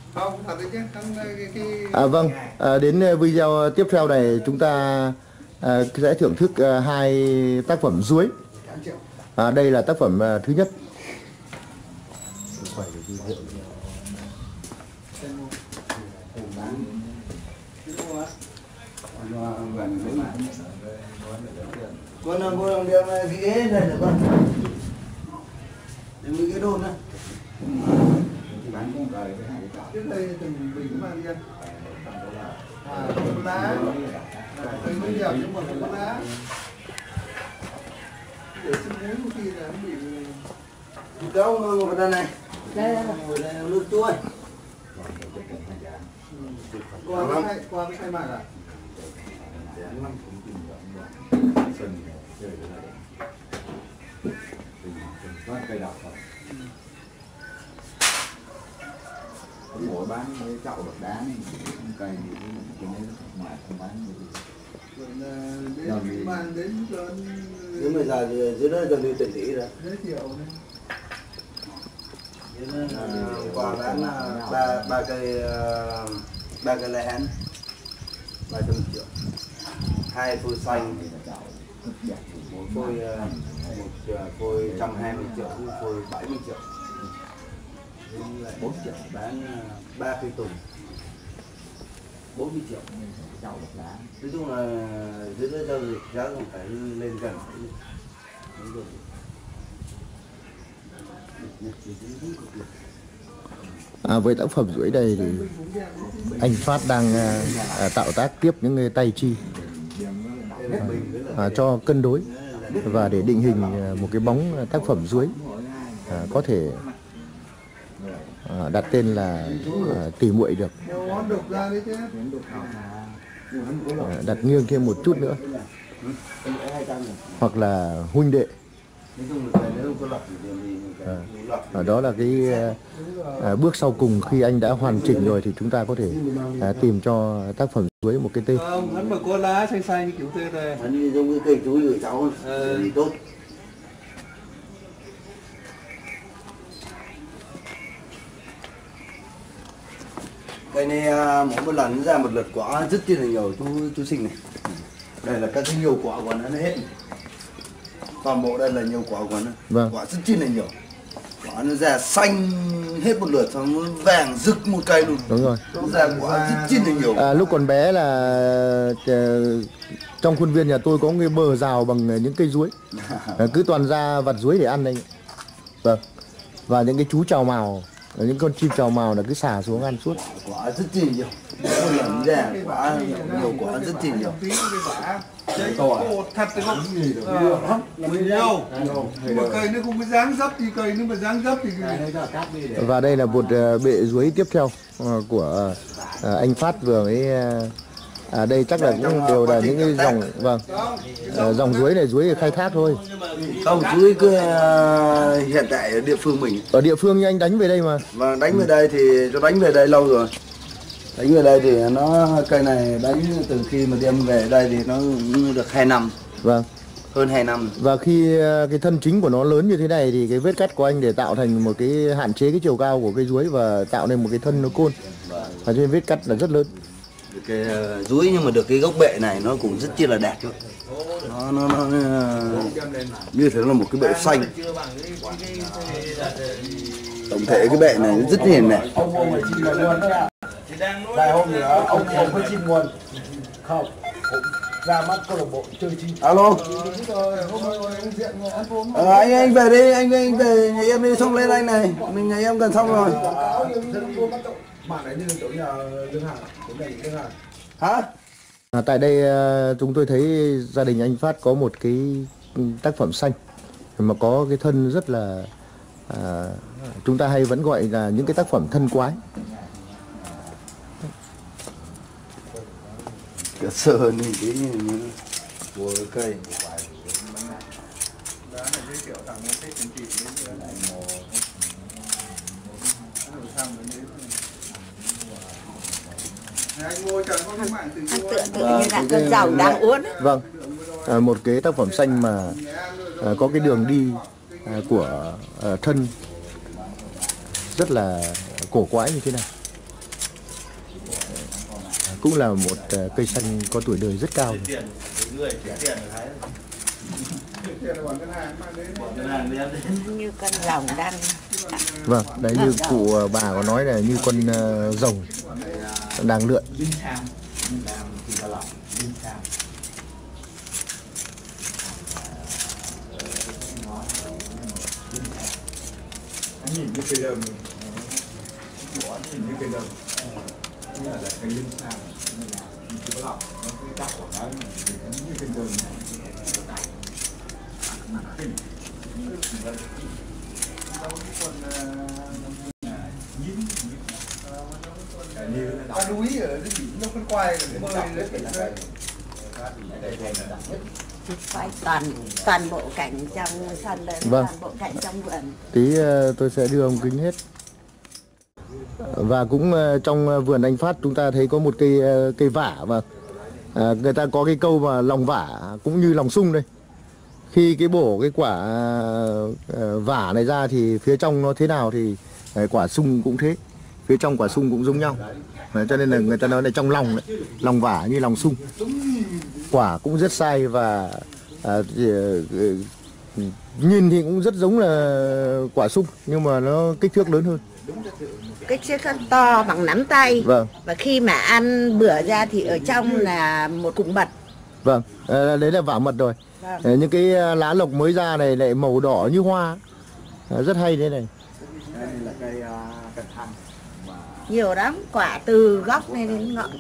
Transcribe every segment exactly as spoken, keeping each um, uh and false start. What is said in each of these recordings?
Không, thật đấy chứ. Cái, cái... À vâng, à, đến video tiếp theo này chúng ta à, sẽ thưởng thức à, hai tác phẩm Duối. À, đây là tác phẩm à, thứ nhất. Con con con đem cái ghế này được con. Đem cái đôn này. Trước đây từng bình mang đi ăn. À, con lá. Tôi mới dẹp nhưng mà không có lá. Để xin muối một khi là nó bị... Đâu ngồi đây này. Đây đây ngồi đây nước chuối. Qua cái khai, qua cái khai mạc à? Cây đọc rồi. Mỗi bán mấy chậu độc đá này, cây thì cái này nó ngoài không bán được. Rồi đến mang đến cho nếu mà giờ dưới đó gần như tỉnh tỷ rồi. giới thiệu này. Quà bán ba ba cây ba cây lẻ hán ba trăm triệu, hai phôi xanh, một phôi một phôi trăm hai mươi triệu, một phôi bảy mươi triệu, bốn triệu bán ba cây tùng bốn mươi triệu. Nói chung là dưới đó giao dịch giá còn phải lên gần. À, với tác phẩm Duối đây thì anh Phát đang à, à, tạo tác tiếp những cái tay chi à, cho cân đối và để định hình à, một cái bóng tác phẩm Duối à, có thể à, đặt tên là à, tỉ muội được, à, đặt nghiêng thêm một chút nữa hoặc là huynh đệ. À, đó là cái à, bước sau cùng khi anh đã hoàn chỉnh rồi thì chúng ta có thể à, tìm cho tác phẩm Duối một cái tên. Không, hắn mà có lá xanh xanh như kiểu tên này. Hắn giống cái cây chuối của cháu thì tốt. Cây này mỗi một lần ra một lượt quả rất chi là nhiều chú chú Sinh này. Đây là các cái nhiều quả của nó hết. Toàn bộ đây là nhiều quả của nó. Vâng. Quả rất chi là nhiều. Quả nó ra xanh hết một lượt xong nó vàng rực một cây luôn. Đúng rồi. Nó ra quả rất chi là nhiều. À, lúc còn bé là à, trong khuôn viên nhà tôi có cái bờ rào bằng những cây Duối, à, cứ toàn ra vặt Duối để ăn đây. Vâng. Và những cái chú trào mào, những con chim trào mào là cứ xả xuống ăn suốt. Quả rất chi nhiều. Một lần ra quả nhiều quả rất chi nhiều. Đấy, cột thật thì không mình nhiều mà cây nó không có dáng dấp thì cây nó mà dáng dấp thì và đây là một uh, bệ Duối tiếp theo uh, của uh, anh Phát vừa mới uh, à, đây chắc là cũng đều là những cái dòng vâng uh, dòng Duối này Duối khai thác thôi. Không, Duối cứ uh, hiện tại ở địa phương mình. Ở địa phương như anh đánh về đây mà. Và đánh về đây thì cho đánh về đây lâu rồi. Đánh về đây thì nó cây này đánh từ khi mà đem về đây thì nó được hai năm. Vâng. Hơn hai năm. Và khi cái thân chính của nó lớn như thế này thì cái vết cắt của anh để tạo thành một cái hạn chế cái chiều cao của cây Duối và tạo nên một cái thân nó côn. Và cho nên vết cắt là rất lớn. Cái Duối nhưng mà được cái gốc bệ này nó cũng rất chi là đẹp thôi. Nó nó nó như thế là một cái bệ xanh. Tổng thể cái bệ này rất hiền này. Đại hôm nữa ông không có chim nguồn không ra mắt câu lạc bộ chơi chim. Alo. Ờ, anh anh về đi, anh anh về nhà em đi xong lên anh này, mình nhà em gần xong rồi. Bạn ấy như chỗ nhà Lương Hà, chỗ này Lương Hà. Hả? À, tại đây chúng tôi thấy gia đình anh Phát có một cái tác phẩm xanh mà có cái thân rất là à, chúng ta hay vẫn gọi là những cái tác phẩm thân quái. Cái sờ này cái như của cây. anh ngồi chẳng có cái mạng từ tựa tựa như là con rồng đang uốn. Vâng. À, một cái tác phẩm xanh mà à, có cái đường đi à, của à, thân rất là cổ quái như thế này. cũng là một uh, cây xanh có tuổi đời rất cao. Như con rồng đang. Vâng, đấy như cụ bà có nói là như con uh, rồng đang lượn. Nhìn cái cây đầm, nhìn cái cây đầm, như là cây linh sao, như là cái lọc, nó cái đắp của nó như cây đầm. Ba núi ở cái đỉnh nó phân quay rồi mời đấy. Quay toàn toàn bộ cảnh trong sân lên, Vâng. toàn bộ cảnh trong vườn. Tí uh, tôi sẽ đưa ông kính hết. Và cũng uh, trong vườn anh Phát chúng ta thấy có một cây uh, cây vả và uh, người ta có cái câu mà lòng vả cũng như lòng sung đây. Khi cái bổ cái quả uh, vả này ra thì phía trong nó thế nào thì uh, quả sung cũng thế. Phía trong quả sung cũng giống nhau. Đấy, cho nên là người ta nói là trong lòng đấy, lòng vả như lòng sung. Quả cũng rất sai và à, thì, uh, nhìn thì cũng rất giống là quả sung nhưng mà nó kích thước lớn hơn. Kích thước con to bằng nắm tay. Vâng. Và khi mà ăn bữa ra thì ở trong là một cục mật. Vâng, à, đấy là vả mật rồi. Vâng. À, những cái lá lộc mới ra này lại màu đỏ như hoa, à, rất hay thế này. Đây là cây cần thăng. Nhiều lắm, quả từ gốc này đến ngọn.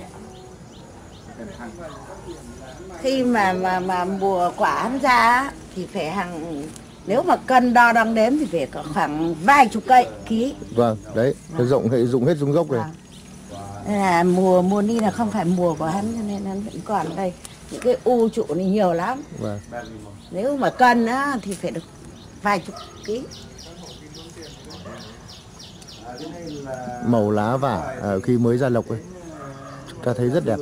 Khi mà mà mà mùa quả ăn ra thì phải hàng, nếu mà cân đo đong đếm thì phải có khoảng vài chục cây ký. Vâng, đấy, nó rộng hệ dụng hết xuống gốc rồi. Vâng. Nên là mùa mùa ni là không phải mùa của hắn cho nên hắn vẫn còn đây. Những cái u trụ này nhiều lắm. Vâng. Nếu mà cân á thì phải được vài chục ký. Màu lá vả à, khi mới ra lộc ấy, chúng ta thấy rất đẹp.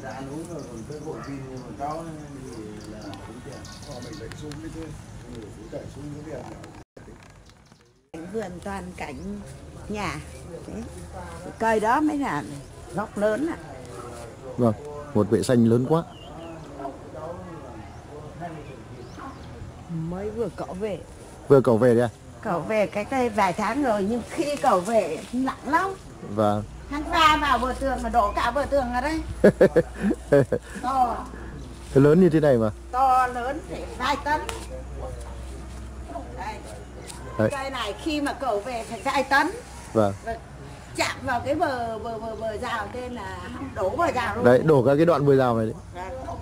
Vườn toàn cảnh nhà. Đấy. Cây đó mới là gốc lớn ạ. Vâng, một vệ xanh lớn quá. Mới vừa cậu về. Vừa cậu về đấy à? Cậu về cách đây vài tháng rồi nhưng khi cậu về nặng lắm. Vâng. Hắn va vào bờ tường mà đổ cả bờ tường ở đây. To. Thế lớn như thế này mà. To lớn phải vài tấn. Đây. Đấy. Cây này khi mà cậu về phải vài tấn. Vâng. Và chạm vào cái bờ bờ bờ bờ rào tên là đổ bờ rào luôn. Đấy, đổ cả cái đoạn bờ rào này đấy. Vâng.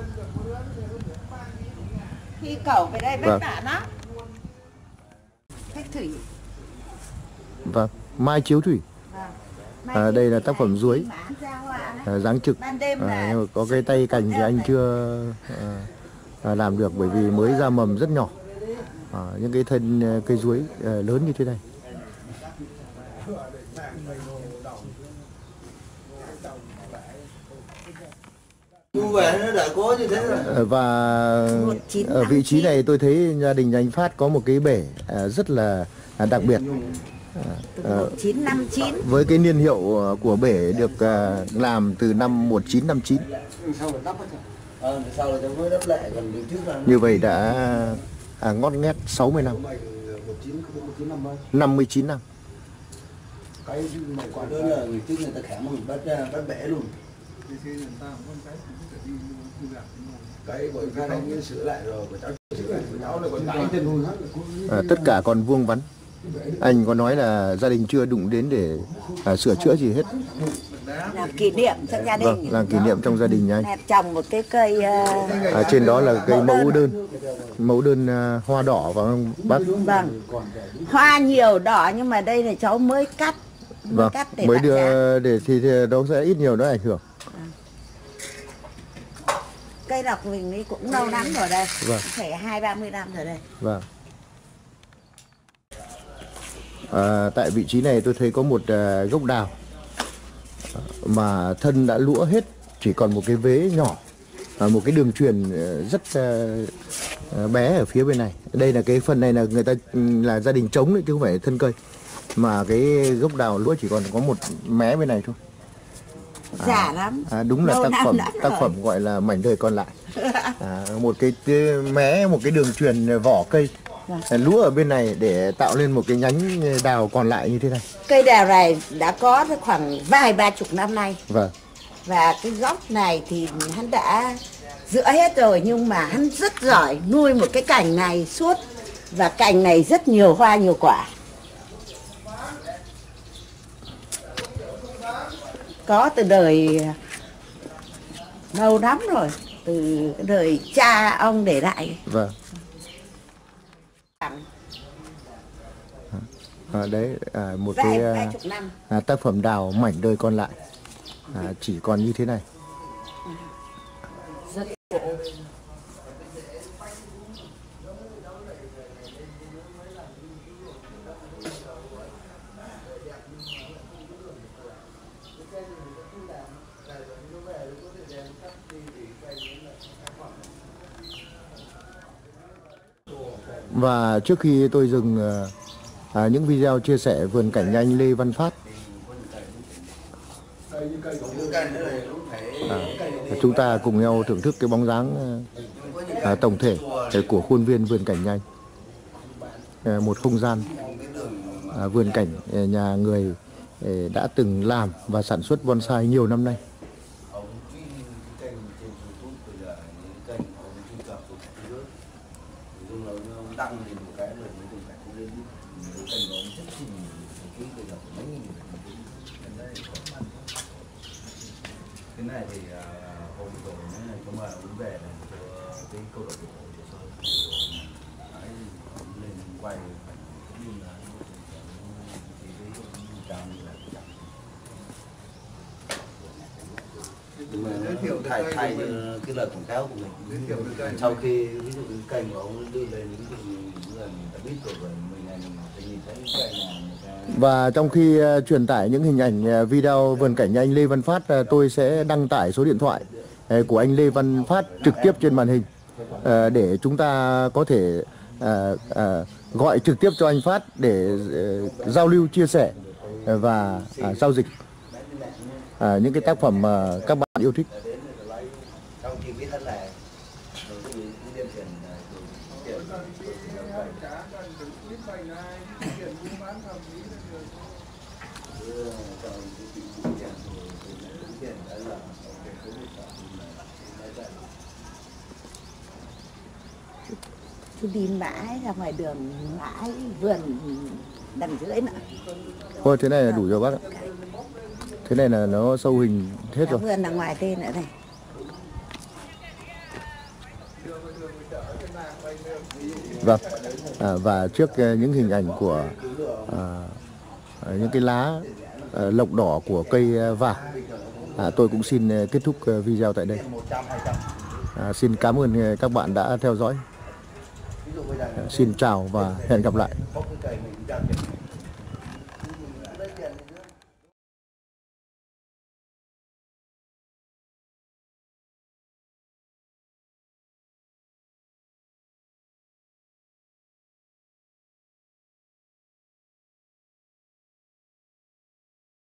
Khi cậu về đây vất Vâng. vả lắm. Khách thủy. Vâng, mai chiếu thủy. Vâng. À, đây là tác phẩm Duối, à, dáng trực. Ban đêm À, là nhưng mà có cái tay cành thì anh chưa à, à, làm được bởi vì mới ra mầm rất nhỏ. À, những cái thân à, cây Duối à, lớn như thế này. Thu về nó đã có như thế rồi. À, và ở vị trí này tôi thấy gia đình anh Phát có một cái bể à, rất là à, đặc biệt. À, một chín năm chín. với cái niên hiệu của bể được à, làm từ năm một chín năm chín. Ờ, sau là mới đắp lại còn trước là Như vậy đã à, ngót nghét sáu mươi năm. năm mươi chín năm. cái mà quả đơn là người trước người ta khám mình bắt ra bắt bẻ luôn. Cái bởi vì anh mới sửa lại rồi của cháu sửa lại của cháu là còn đánh chân hôn hết. À, tất cả còn vuông vắn. Anh có nói là gia đình chưa đụng đến để à, sửa chữa gì hết. Làm kỷ niệm trong gia đình. Vâng, làm kỷ niệm trong gia đình nhà anh. Là trồng một cái cây uh, À, trên đó là cây mẫu đơn, mẫu đơn à, hoa đỏ và bác. vâng. Hoa nhiều đỏ nhưng mà đây là cháu mới cắt. Mới Vâng, cắt để mới bán giá. đưa để thì, thì nó sẽ ít nhiều nó ảnh hưởng. Cây đọc mình đi cũng lâu lắm rồi đây. Vâng. Phải hai ba mươi năm rồi đây. Vâng. À, tại vị trí này tôi thấy có một à, gốc đào mà thân đã lũa hết, chỉ còn một cái vế nhỏ, à, một cái đường truyền rất à, bé ở phía bên này. Đây là cái phần này là người ta là gia đình trống đấy chứ không phải thân cây, mà cái gốc đào lũa chỉ còn có một mé bên này thôi. Già lắm. À, đúng là Lâu tác năm phẩm lắm tác rồi. phẩm gọi là Mảnh đời còn lại. À, một cái mé, một cái đường truyền vỏ cây lúa ở bên này để tạo lên một cái nhánh đào còn lại như thế này. Cây đào này đã có khoảng vài ba chục năm nay. Vâng. Và cái gốc này thì hắn đã giữa hết rồi, nhưng mà hắn rất giỏi nuôi một cái cành này suốt. Và cành này rất nhiều hoa nhiều quả. Có từ đời lâu lắm rồi, từ đời cha ông để lại. Vâng. À, đấy à, một vài, cái vài chục năm. à, tác phẩm đào Mảnh đời còn lại, à, chỉ còn như thế này. Rất Và trước khi tôi dừng à, những video chia sẻ vườn cảnh nhà anh Lê Văn Phát, à, chúng ta cùng nhau thưởng thức cái bóng dáng à, tổng thể của khuôn viên vườn cảnh nhanh. À, một không gian à, vườn cảnh nhà người đã từng làm và sản xuất bonsai nhiều năm nay. Đăng thì một cái rồi mới dùng cả cũng lên những kênh của ông rất chi nhiều bây giờ mấy nghìn cái này thì hôm rồi nó có mà uống về này cho cái câu lạc bộ lên quay như là nhưng mà thay thay cái lời quảng cáo của mình sau khi ví dụ cái kênh của ông đưa lên những cái người ta biết rồi mình này mình nhìn thấy cái này. Và trong khi uh, truyền tải những hình ảnh uh, video vườn cảnh nhà anh Lê Văn Phát, uh, tôi sẽ đăng tải số điện thoại uh, của anh Lê Văn Phát trực tiếp trên màn hình uh, để chúng ta có thể uh, uh, gọi trực tiếp cho anh Phát để uh, giao lưu, chia sẻ uh, và uh, giao dịch uh, những cái tác phẩm mà uh, các bạn yêu thích. Chú đi mãi ra ngoài đường, mãi vườn đằng dưới nữa. Thôi thế này là đủ rồi bác ạ. Thế này là nó sâu hình hết rồi. Vườn đằng ngoài tên nữa này. Vâng. À, và trước uh, những hình ảnh của uh, những cái lá uh, lộc đỏ của cây uh, vả, à, tôi cũng xin uh, kết thúc uh, video tại đây. À, xin cảm ơn uh, các bạn đã theo dõi. À, xin chào và hẹn gặp lại.